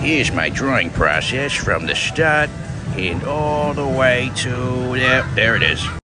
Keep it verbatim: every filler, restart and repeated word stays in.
Here's my drawing process from the start and all the way to there. There it is.